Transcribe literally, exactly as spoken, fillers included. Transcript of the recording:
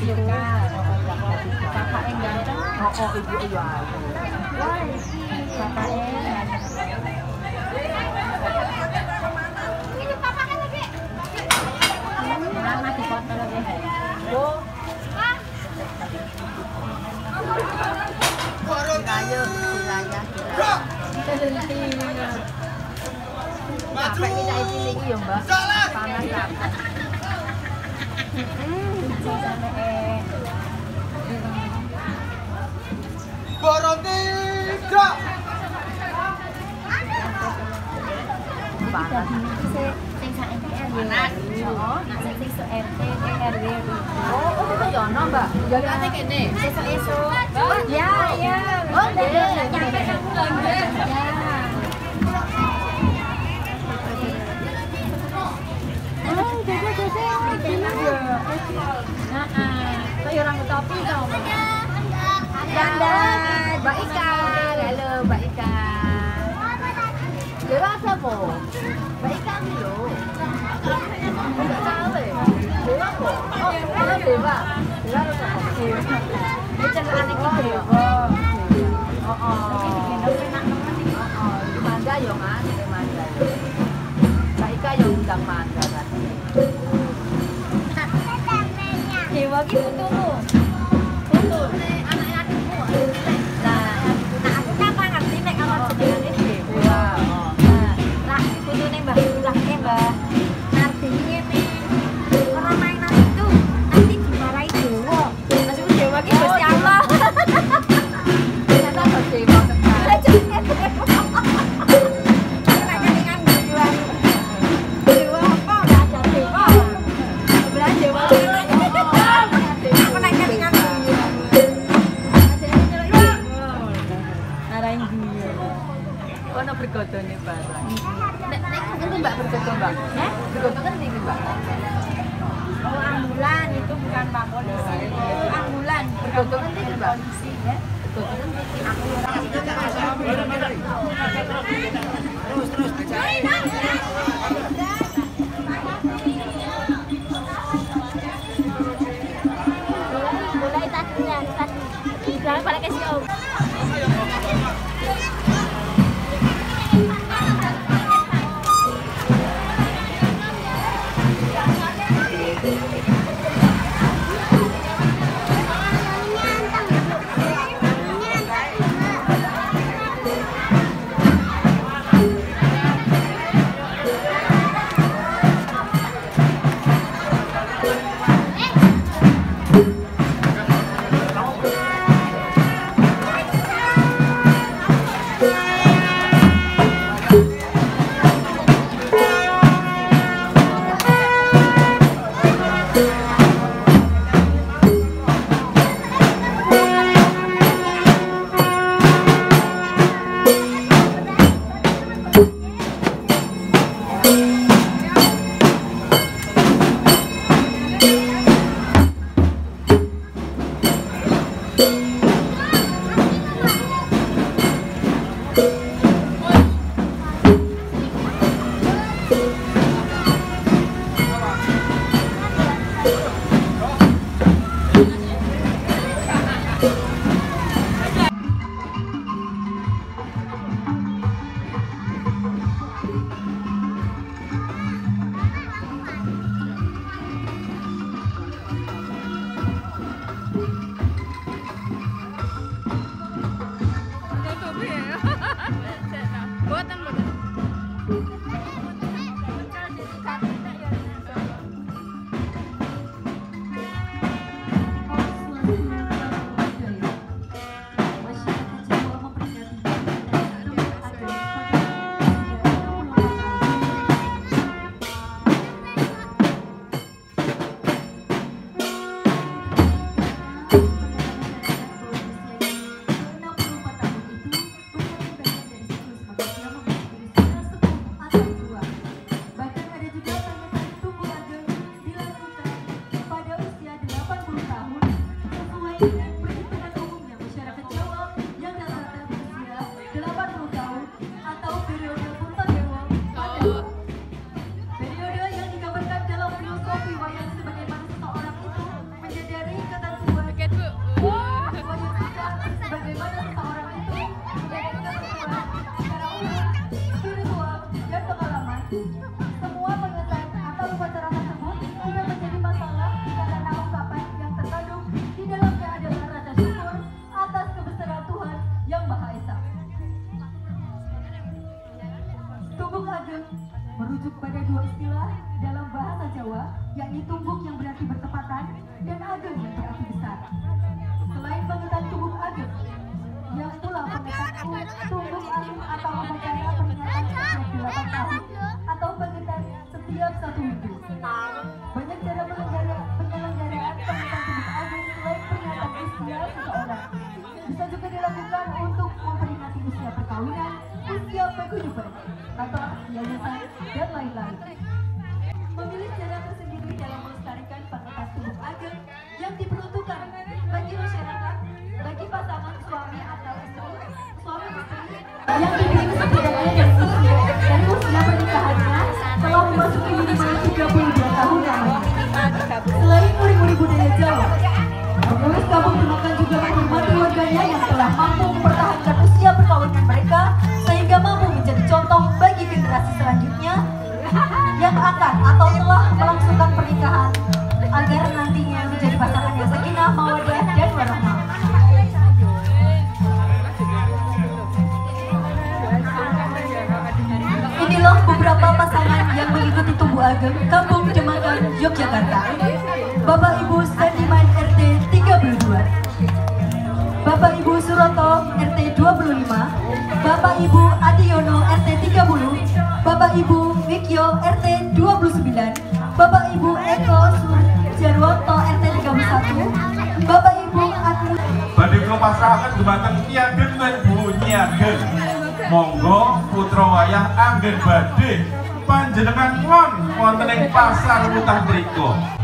Yuka. Kakak yang ganteng. Oh, oh ibu iya. Wah, kakak yang ganteng. Ini papa kan lagi. Mama di foto lagi. Oh. Kayu, wilayah. Apa kita isi lagi ya mbak? Panas apa? Borong tiga. Panas. Sing sak R T panas. Oh, nak sing sing R T R W. Oh, oh itu jono mbak. Jadi ate kene. Esok-esok. Ya, ya. Oh, nggih. Nyampe kamu nggih. Ya. Oh, dede-dede. Heeh. Kayak orang topi to. Dandan. Mbak Ika. Halo, Mbak Ika. Dewa siapa? Mbak Ika ini loh. Enggak tahu ya. Dewa kok? Oh, Dewa. Dewa harus apa? Dewa. Ini cenderung iki Dewa. Oh, oh. Oh, di mangga yo kan, di mangga. Mbak Ika yang undang mangga kan. Dewa ki putumu. Putu. Anaknya adikmu. Nah, nah aku kan ngerti nek awak jenenge Dewa. Nah, putune Mbah Ulah e, Mbah. Artinya nih orang mainan itu nanti dimarahi Dewa. Maksudku Dewa ki Gusti Allah. Ternyata kok Dewa tekan. Dewa apa? Enggak ada Dewa. Sebelah Dewa. Aku naik kelingan dia. Narain dia. Kono bergodone barang. Nek nek ngerti Mbak bergodo Mbak? Eh? Bergodo kan ngerti Mbak? Oh, ambulan itu bukan Pak Polisi. Itu ambulan. Bergodo kan ngerti Mbak? Polisi ya. Bergodo kan ngerti aku Terus terus baca. mulai tadi ya, tadi. Jangan pada kasih om. Periode yang digambarkan dalam filosofi wayang sebagaimana seseorang itu menyadari kata merujuk pada dua istilah dalam bahasa Jawa, yakni tumbuk yang berarti bertepatan dan ageng yang berarti besar. Selain pengetan tumbuk ageng, yang pula pengetan tumbuk ageng atau upacara peringatan setiap delapan tahun atau pengetan setiap satu minggu. Banyak cara penyelenggaraan penyelenggaraan pengetan tumbuk ageng selain peringatan usia seseorang. Bisa juga dilakukan untuk memperingati usia perkawinan, usia paguyuban, atau yayasan dan lain-lain. Memilih cara tersendiri dalam melestarikan pengetan tumbuk ageng yang diperuntukkan bagi masyarakat, bagi pasangan suami atau istri, suami istri yang dipilih setidaknya dari usia dari usia pernikahannya telah memasuki minimal tiga puluh dua tahun lamanya. Selain uri-uri budaya Jawa, penulis kampung Tunakan juga menghormati warganya yang telah mampu mempertahankan usia perkawinan mereka sehingga mampu menjadi contoh bagi generasi selanjutnya yang akan atau telah melangsungkan pernikahan agar nantinya menjadi pasangan yang sakinah, mawaddah, dan warahmah. Inilah beberapa pasangan yang mengikuti Tumbuh Ageng Kampung Demakan, Yogyakarta. Bapak Ibu Sandiman R T tiga puluh dua, Bapak Ibu Suroto R T dua puluh lima, Bapak Ibu Adiono R T tiga puluh, Bapak Ibu Wikyo R T dua puluh sembilan, Bapak Ibu Eko Surjarwanto R T tiga puluh satu, Bapak Ibu Agus. Badhe kula pasrahaken dumateng Ki-Ageng lan Bu-Nyi Ageng. Monggo putra wayah anggen badhe panjenengan ngon wonten ing pasar Mutah mriku.